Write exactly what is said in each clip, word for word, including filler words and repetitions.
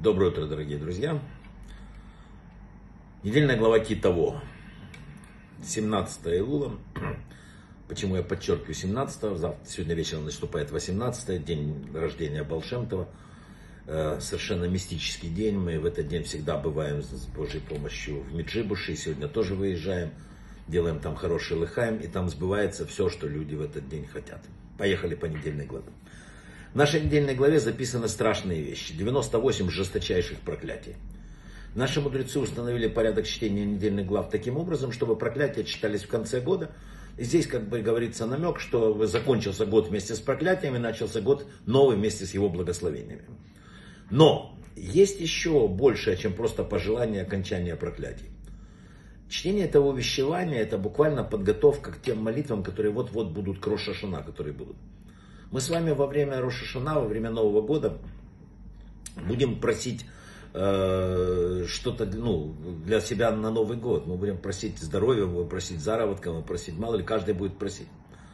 Доброе утро, дорогие друзья. Недельная глава Китово. семнадцатое Илула. Почему я подчеркиваю семнадцатое? Завтра, сегодня вечером наступает восемнадцатое, день рождения Баал Шем Това. Совершенно мистический день. Мы в этот день всегда бываем с Божьей помощью в Меджибуше. И сегодня тоже выезжаем. Делаем там хороший лыхаем. И там сбывается все, что люди в этот день хотят. Поехали по недельной главе. В нашей недельной главе записаны страшные вещи. девяносто восемь жесточайших проклятий. Наши мудрецы установили порядок чтения недельных глав таким образом, чтобы проклятия читались в конце года. И здесь как бы говорится намек, что закончился год вместе с проклятиями, начался год новый вместе с его благословениями. Но есть еще большее, чем просто пожелание окончания проклятий. Чтение этого увещевания — это буквально подготовка к тем молитвам, которые вот-вот будут к Рош ха-Шана, которые будут. Мы с вами во время Рош ха-Шана, во время Нового года будем просить э, что-то ну, для себя на Новый год. Мы будем просить здоровья, мы будем просить заработка, мы будем просить, мало ли, каждый будет просить.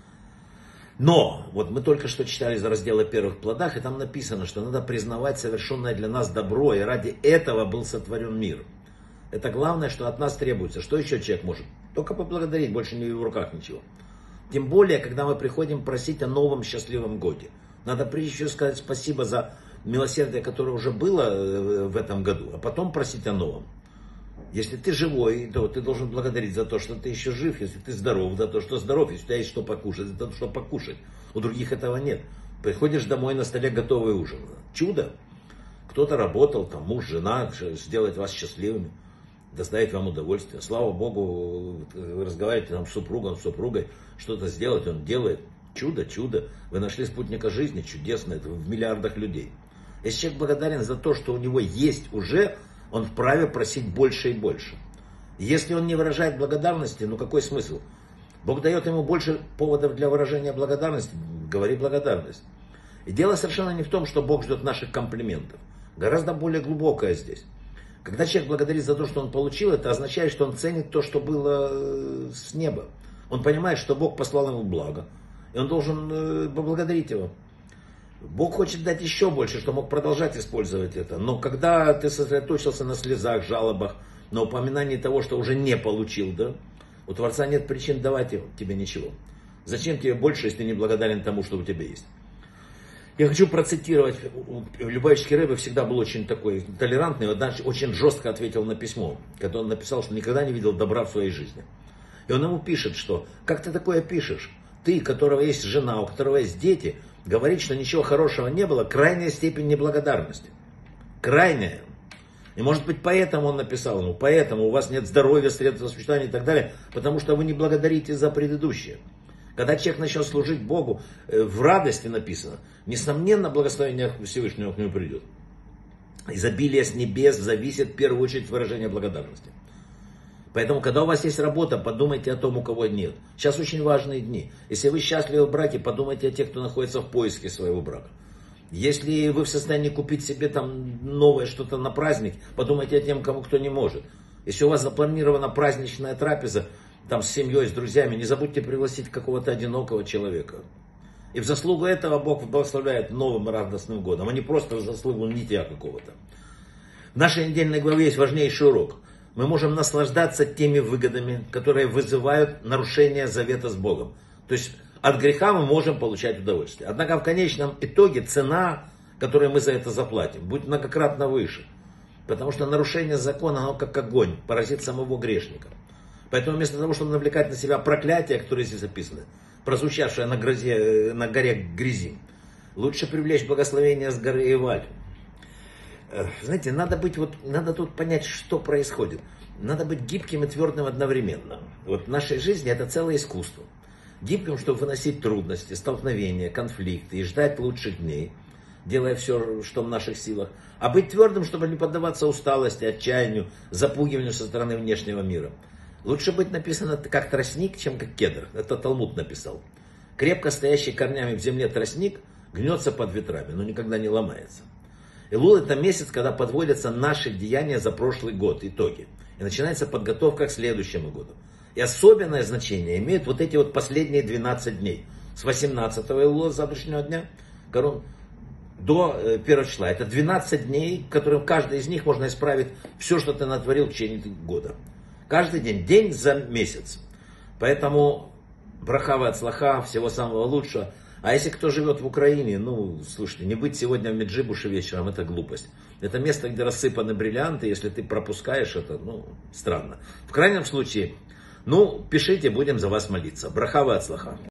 Но, вот мы только что читали из раздела первых плодах, и там написано, что надо признавать совершенное для нас добро, и ради этого был сотворен мир. Это главное, что от нас требуется. Что еще человек может? Только поблагодарить, больше не в руках ничего. Тем более, когда мы приходим просить о новом счастливом годе. Надо прежде всего сказать спасибо за милосердие, которое уже было в этом году, а потом просить о новом. Если ты живой, то ты должен благодарить за то, что ты еще жив. Если ты здоров, за то, что здоров. Если у тебя есть что покушать, за то, что покушать. У других этого нет. Приходишь домой, на столе готовый ужин. Чудо. Кто-то работал, там муж, жена, сделать вас счастливыми, доставить вам удовольствие. Слава Богу, вы разговариваете там с супругом, с супругой, что-то сделать, он делает. Чудо, чудо. Вы нашли спутника жизни, чудесно, это в миллиардах людей. Если человек благодарен за то, что у него есть уже, он вправе просить больше и больше. Если он не выражает благодарности, ну какой смысл? Бог дает ему больше поводов для выражения благодарности, говори благодарность. И дело совершенно не в том, что Бог ждет наших комплиментов. Гораздо более глубокое здесь. Когда человек благодарит за то, что он получил, это означает, что он ценит то, что было с неба. Он понимает, что Бог послал ему благо, и он должен поблагодарить его. Бог хочет дать еще больше, что мог продолжать использовать это. Но когда ты сосредоточился на слезах, жалобах, на упоминании того, что уже не получил, да, у Творца нет причин давать тебе ничего. Зачем тебе больше, если ты не благодарен тому, что у тебя есть? Я хочу процитировать. Любавичский Ребе всегда был очень такой толерантный, однажды очень жестко ответил на письмо, когда он написал, что никогда не видел добра в своей жизни. И он ему пишет, что как ты такое пишешь? Ты, у которого есть жена, у которого есть дети, говорит, что ничего хорошего не было, крайняя степень неблагодарности. Крайняя. И может быть поэтому он написал, ну поэтому у вас нет здоровья, средств воспитания и так далее, потому что вы не благодарите за предыдущее. Когда человек начнет служить Богу, в радости написано, несомненно, благословение Всевышнего к нему придет. Изобилие с небес зависит в первую очередь от выражения благодарности. Поэтому, когда у вас есть работа, подумайте о том, у кого нет. Сейчас очень важные дни. Если вы счастливы в браке, подумайте о тех, кто находится в поиске своего брака. Если вы в состоянии купить себе там новое что-то на праздник, подумайте о тем, кому кто не может. Если у вас запланирована праздничная трапеза, там с семьей, с друзьями, не забудьте пригласить какого-то одинокого человека. И в заслугу этого Бог благословляет новым радостным годом, а не просто в заслугу нитья какого-то. В нашей недельной главе есть важнейший урок. Мы можем наслаждаться теми выгодами, которые вызывают нарушение завета с Богом. То есть от греха мы можем получать удовольствие. Однако в конечном итоге цена, которую мы за это заплатим, будет многократно выше. Потому что нарушение закона, оно как огонь, поразит самого грешника. Поэтому вместо того, чтобы навлекать на себя проклятия, которые здесь записаны, прозвучавшие на, грозе, на горе грязи, лучше привлечь благословение с горы Эваль. Знаете, надо быть, вот, надо тут понять, что происходит. Надо быть гибким и твердым одновременно. Вот в нашей жизни это целое искусство. Гибким, чтобы выносить трудности, столкновения, конфликты и ждать лучших дней, делая все, что в наших силах. А быть твердым, чтобы не поддаваться усталости, отчаянию, запугиванию со стороны внешнего мира. Лучше быть написано как тростник, чем как кедр. Это Талмуд написал. Крепко стоящий корнями в земле тростник гнется под ветрами, но никогда не ломается. Илул — это месяц, когда подводятся наши деяния за прошлый год, итоги. И начинается подготовка к следующему году. И особенное значение имеют вот эти вот последние двенадцать дней. С восемнадцатого Илула, с завтрашнего дня, до первого числа. Это двенадцать дней, которым каждый из них можно исправить все, что ты натворил в течение года. Каждый день, день за месяц. Поэтому браха вацлаха, всего самого лучшего. А если кто живет в Украине, ну, слушайте, не быть сегодня в Меджибуше вечером, это глупость. Это место, где рассыпаны бриллианты, если ты пропускаешь это, ну, странно. В крайнем случае, ну, пишите, будем за вас молиться. Браха вацлаха.